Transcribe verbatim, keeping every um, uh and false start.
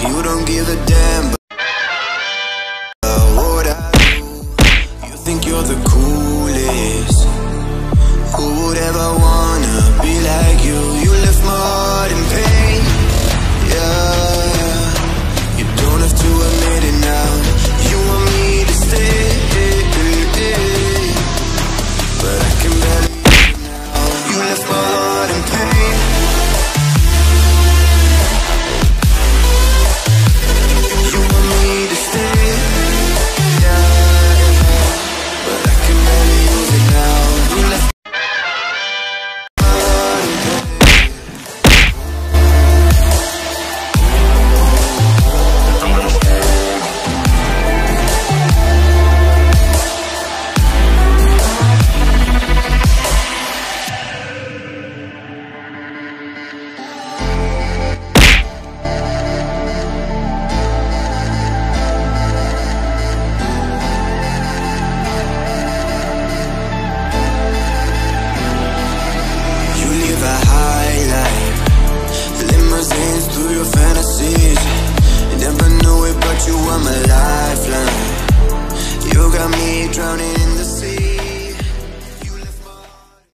You don't give a damn, but what I do. You think you're the coolest. Who would ever wanna be like you? You left my heart in pain.